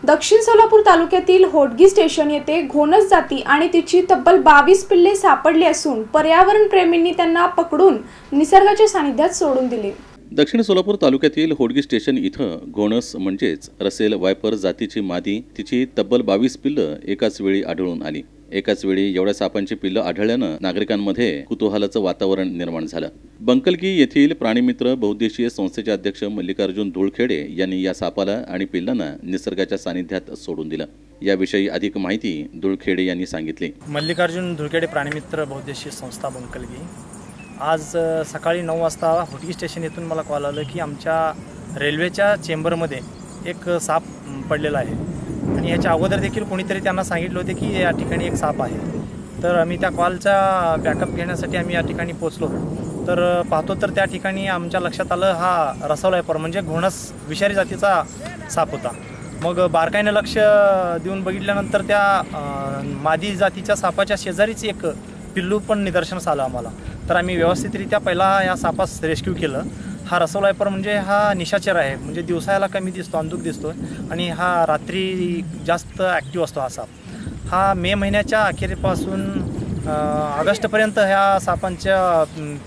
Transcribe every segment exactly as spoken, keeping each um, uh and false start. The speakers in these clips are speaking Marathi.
दक्षिण सोलापूर तालुक्यातील होडगी स्टेशन येथे घोणस जाती आणि तिची तब्बल बावीस पिल्ले सापडली असून पर्यावरण प्रेमींनी त्यांना पकडून निसर्गाच्या सानिध्यात सोडून दिले। दक्षिण सोलापूर तालुक्यातील होडगी स्टेशन इथं घोणस म्हणजेच रसेल वायपर जातीची मादी तिची तब्बल बावीस पिल्लं एकाच वेळी आढळून आली। एकाच वेळी एवढ्या सापांची पिल्लं आढळल्यानं नागरिकांमध्ये कुतूहलाचं वातावरण निर्माण झालं। बंकलगी येथील प्राणीमित्र बहुउद्देशीय संस्थेचे अध्यक्ष मल्लिकार्जुन धुळखेडे यांनी या सापाला आणि पिल्लांना निसर्गाच्या सानिध्यात सोडून दिलं। याविषयी अधिक माहिती धुळखेडे यांनी सांगितली। मल्लिकार्जुन धुळखेडे प्राणीमित्र बहुउद्देशीय संस्था बंकलगी। आज सकाळी नऊ वाजता होडगी स्टेशन येथून मला कॉल आला की आमच्या रेल्वेच्या चेंबरमध्ये एक साप पडलेला आहे आणि याच्या अगोदर देखील कोणीतरी त्यांना सांगितले होते की या ठिकाणी एक साप आहे। तर आम्ही त्या कॉलचा बॅकअप घेण्यासाठी आम्ही या ठिकाणी पोहोचलो। तर पाहतो तर त्या ठिकाणी आमच्या लक्षात आलं हा रसवलायपर म्हणजे घोणस विषारी जातीचा साप होता। मग बारकाईने लक्ष देऊन बघितल्यानंतर त्या मादी जातीच्या सापाच्या शेजारीच एक पिल्लू पण निदर्शनास आलं आम्हाला। तर आम्ही व्यवस्थितरित्या पहिला या सापास रेस्क्यू केलं। हा रसवलायपर म्हणजे हा निशाचर आहे, म्हणजे दिवसाला कमी दिसतो, अंधुक दिसतो आणि हा रात्री जास्त ॲक्टिव्ह असतो। हा साप हा मे महिन्याच्या अखेरीपासून ऑगस्टपर्यंत ह्या सापांच्या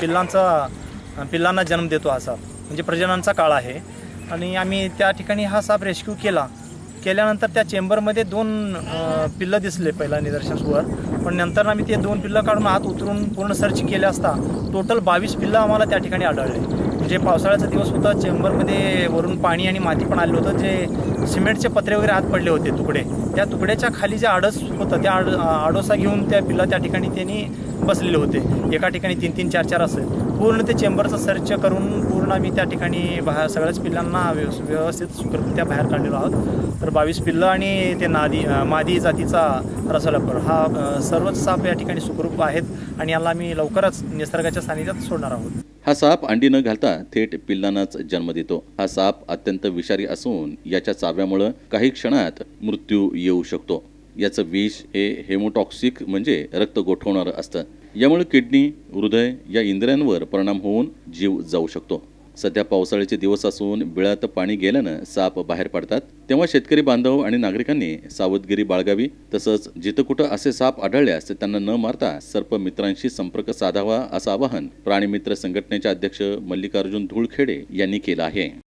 पिल्लांचा पिल्लांना जन्म देतो। हा साप म्हणजे प्रजननाचा काळ आहे आणि आम्ही त्या ठिकाणी हा साप रेस्क्यू केला। केल्यानंतर त्या चेंबरमध्ये दोन पिल्लं दिसले पहिला निदर्शनासवर, पण नंतर आम्ही ते दोन पिल्लं काढून आत उतरून पूर्ण सर्च केले असता टोटल बावीस पिल्लं आम्हाला त्या ठिकाणी आढळले। म्हणजे पावसाळ्याचा दिवस होता, चेंबरमध्ये वरून पाणी आणि माती पण आलं होतं, जे सिमेंटचे पत्रे वगैरे आत पडले होते तुकडे। त्या तुकड्याच्या खाली जे आडस होतं त्या आड आडोसा घेऊन त्या पिल्ला त्या ठिकाणी त्यांनी बसलेले होते। एका ठिकाणी तीन तीन चार चार असे पूर्ण ते चेंबरचं सर्च करून पूर्ण आम्ही त्या ठिकाणी बाहेर सगळ्याच पिल्लांना व्यवस्थित सुखरूपत्या बाहेर काढलेलो आहोत। तर बावीस पिल्लं आणि ते नादी मादी जातीचा रसवलायपर हा सर्वच साप या ठिकाणी सुखरूप आहेत आणि याला आम्ही लवकरच निसर्गाच्या सानिध्यात सोडणार आहोत। हा साप अंडी न घालता थेट पिल्लांनाच जन्म देतो। हा साप अत्यंत विषारी असून याच्या चाव्यामुळे काही क्षणात मृत्यू येऊ शकतो। याचं विष हे हेमोटॉक्सिक म्हणजे रक्त गोठवणारं असतं। यामुळे किडनी, हृदय या इंद्रियांवर परिणाम होऊन जीव जाऊ शकतो। सध्या पावसाळ्याचे दिवस असून बिळात पाणी गेल्यानं साप बाहेर पडतात, तेव्हा शेतकरी बांधव आणि नागरिकांनी सावधगिरी बाळगावी। तसंच जिथं कुठं असे साप आढळल्यास त्यांना न मारता सर्प मित्रांशी संपर्क साधावा असं आवाहन प्राणीमित्र संघटनेचे अध्यक्ष मल्लिकार्जुन धुळखेडे यांनी केलं आहे।